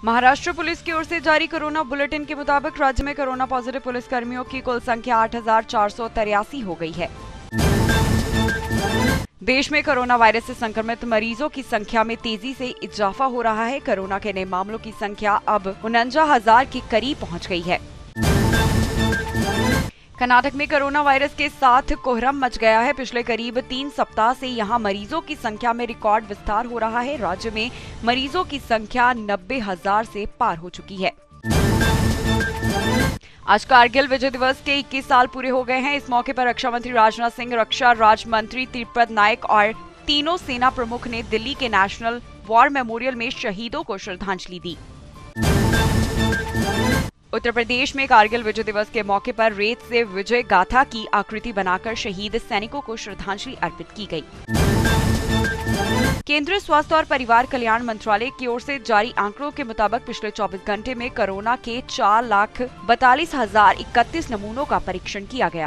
Maharashtra police की ओर से जारी कोरोना बुलेटिन के मुताबिक राज्य में कोरोना पॉजिटिव पुलिस कर्मियों की कुल संख्या 8,483 हो गई है। देश में कोरोना वायरस से संक्रमित मरीजों की संख्या में तेजी से इजाफा हो रहा है। कोरोना के नए मामलों की संख्या अब 49,000 के करीब पहुंच गई है। कर्नाटक में कोरोना वायरस के साथ कोहराम मच गया है। पिछले करीब 3 सप्ताह से यहां मरीजों की संख्या में रिकॉर्ड विस्तार हो रहा है। राज्य में मरीजों की संख्या 90,000 से पार हो चुकी है। आज कारगिल विजय दिवस के 21 साल पूरे हो गए हैं। इस मौके पर रक्षा मंत्री राजनाथ सिंह, रक्षा राज्य मंत्री तिरुपत नायक और तीनों सेना प्रमुख ने दिल्ली के नेशनल वॉर मेमोरियल में शहीदों को श्रद्धांजलि दी। उत्तर प्रदेश में कारगिल विजय दिवस के मौके पर रेत से विजय गाथा की आकृति बनाकर शहीद सैनिकों को श्रद्धांजलि अर्पित की गई। केंद्रीय स्वास्थ्य और परिवार कल्याण मंत्रालय की ओर से जारी आंकड़ों के मुताबिक पिछले 24 घंटे में कोरोना के 4,42,031 नमूनों का परीक्षण किया गया।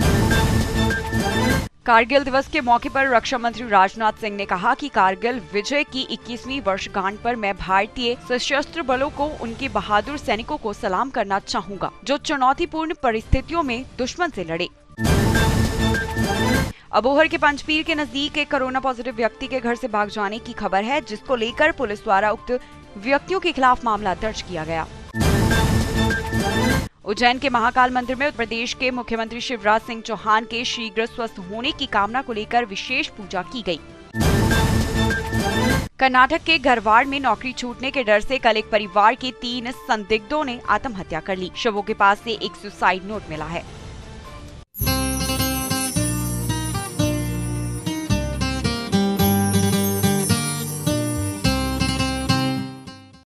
कारगिल दिवस के मौके पर रक्षा मंत्री राजनाथ सिंह ने कहा कि कारगिल विजय की 21वीं वर्षगांठ पर मैं भारतीय सशस्त्र बलों को उनके बहादुर सैनिकों को सलाम करना चाहूंगा, जो चुनौतीपूर्ण परिस्थितियों में दुश्मन से लड़े। अबोहर के पंचपीर के नजदीक एक कोरोना पॉजिटिव व्यक्ति के घर से भाग जाने की खबर है, जिसको लेकर पुलिस द्वारा उक्त व्यक्तियों के खिलाफ मामला दर्ज किया गया। उज्जैन के महाकाल मंदिर में उत्तर प्रदेश के मुख्यमंत्री शिवराज सिंह चौहान के शीघ्र स्वस्थ होने की कामना को लेकर विशेष पूजा की गई। कर्नाटक के गरवाड़ में नौकरी छूटने के डर से कल एक परिवार के 3 संदिग्धों ने आत्महत्या कर ली। शवों के पास से एक सुसाइड नोट मिला है।